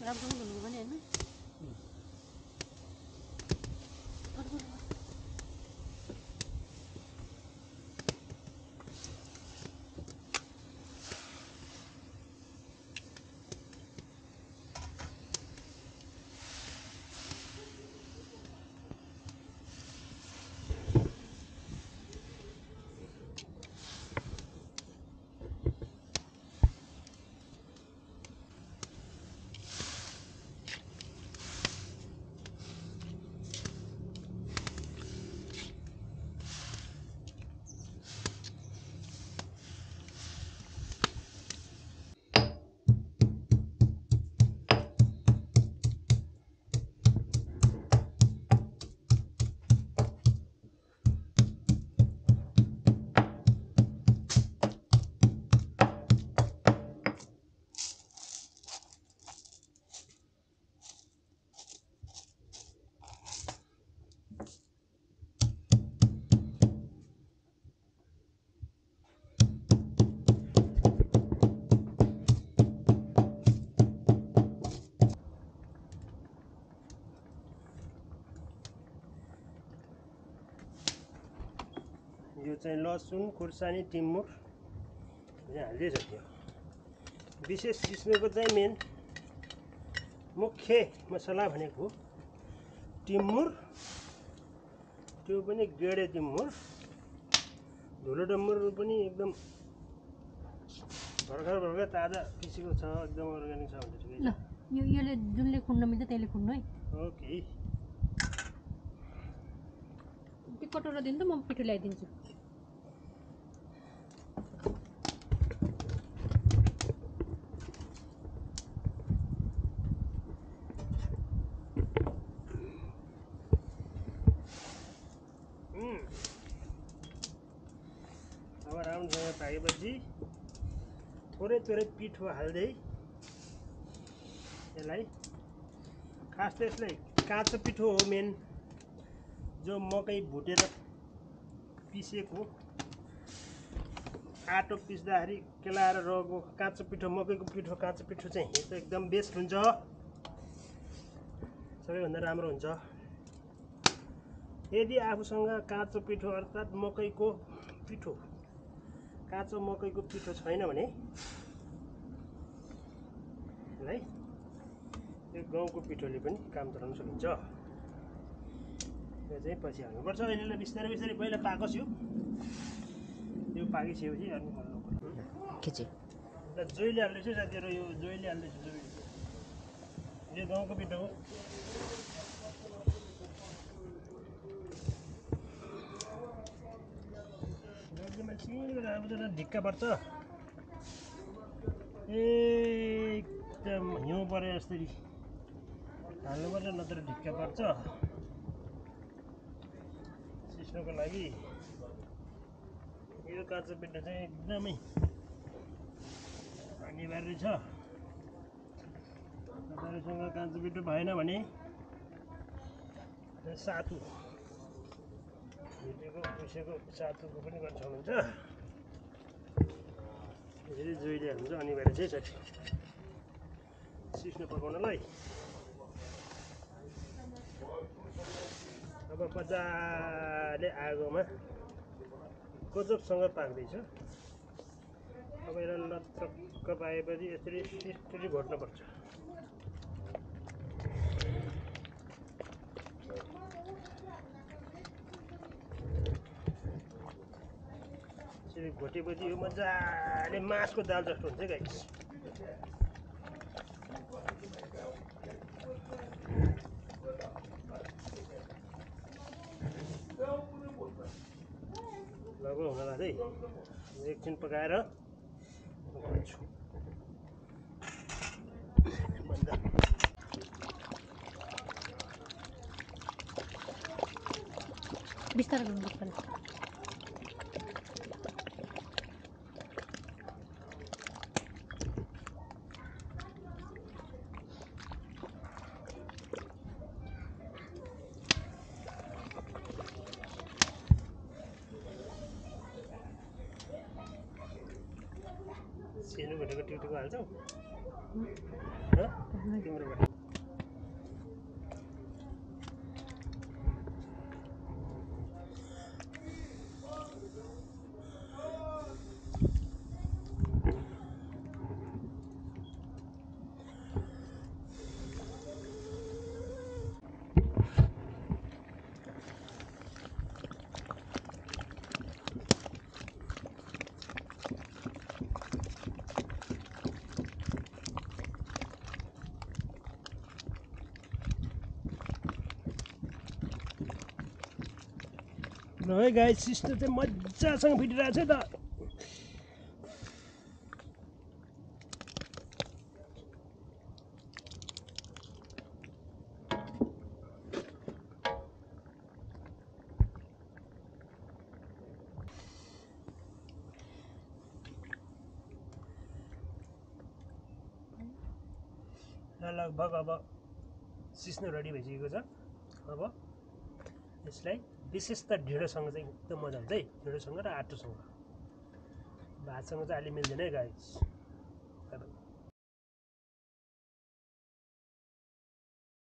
राम्रो हुनु भने हैन यो चाहिँ लसुन खुर्सानी टिमुर हाल्दै छ त्यो विशेष सिस्नोको चाहिँ मेन मुख्य मसला भनेको टिमुर त्यो पनि गेडे टिमुर धुलो डम्बर पनि एकदम भर्खर ताजा पिसेको छ एकदम अर्ग्यानिक छ भन्दै छ ल योले जुनले खुन्न मिल्छ त्यसले खुन्नु है ओके त्यो कटोरा दिनु त म पिठो ल्याइदिन्छु अब राम्रोसँग पाकेपछि थोरै पिठो हाल्दै यसलाई खास त यसलाई काँचो पिठो हो मेन जो मकै भुटेर पिसेको आटो पिस्दाखेरि केलाएर रहेको काँचो पिठो मकैको पिठो काँचो पिठो चाहिँ यो चाहिँ एकदम बेस्ट हुन्छ सबैभन्दा राम्रो हुन्छ यदि आफूसँग काँचो पिठो अर्थात् मकैको पिठो काँचो मकैको पिठो छैन भने यसलाई यो गहुँको पिठोले पनि काम चलाउन सकिन्छ यो चाहिँ पछि हाल्नुपर्छ यसलाई बिस्तारै बिस्तारै पहिला पाकोस् यो पाकिसकेपछि अनि खिचे ल जोइले हाल्दैछु साथीहरु यो जोइले हाल्दैछु यो गहुँको पिठो हो ढिक्का पर्छ एकदम हिउँ परे जसरी हाल्नुपर्छ नत्र ढिक्का पर्छ सिस्नोको लागि यो काँचो पिठो चाहिँ एकदमै अनिवार्य छ तपाईहरुसँग काँचो पिठो भएन भने सातु भुटेको पिसेको सातुको पनि गर्न सक्नुहुन्छ यसरी जोइले हाल्नु चाहिँ अनिवार्य चाहिँ छ सिस्नो पकाउनलाई अब मजाले आगोमा गजबसँग पाक्दैछ अब यसलाई लत्रक्क पाएपछि यसरी सिस्टरी घोट्नुपर्छ यसरी घोटेपछि यो मजाले मासको दाल जस्तो हुन्छ गाइस लगभग हुन लाग्दै एकछिन पकाएर बिस्तारै गर्नुपर्छ सेनुको भुटेको टिकटिक हाल्छौ तिम्रोबाट ल है गाइस सिस्नो चाहिँ मजासँग फिटिरहेको छ त लगभग अब सिस्नो रेडी भइसकेको छ अब यसलाई विशेष त ढिँडोसँग चाहिँ एकदम मजा हुन्छ है ढिँडोसँग र आटोसँग भातसँग चाहिँ अलि मिल्दैन है गाइस